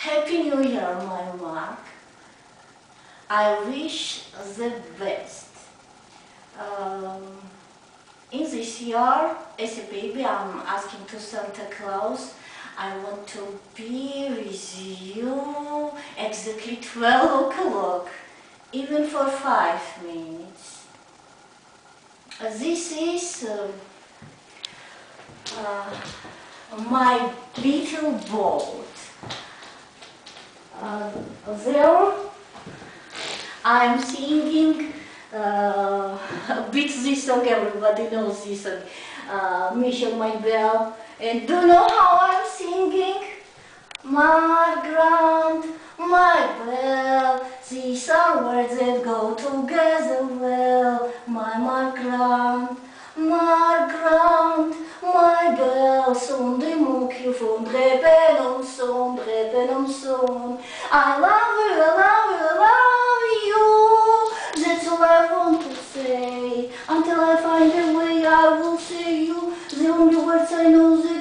Happy New Year, my Mark. I wish the best. In this year, as a baby, I'm asking to Santa Claus, I want to be with you exactly 12 o'clock, even for 5 minutes. This is my little boat. There I'm singing a bit this song, everybody knows this song, Michel My Bell. And do you know how I'm singing? My grand, my bell, these are words that go together well. My grand, my bell, sondre mon cul, fondre penon son, I love you, I love you, I love you. That's all I want to say. Until I find a way, I will say you. The only words I know.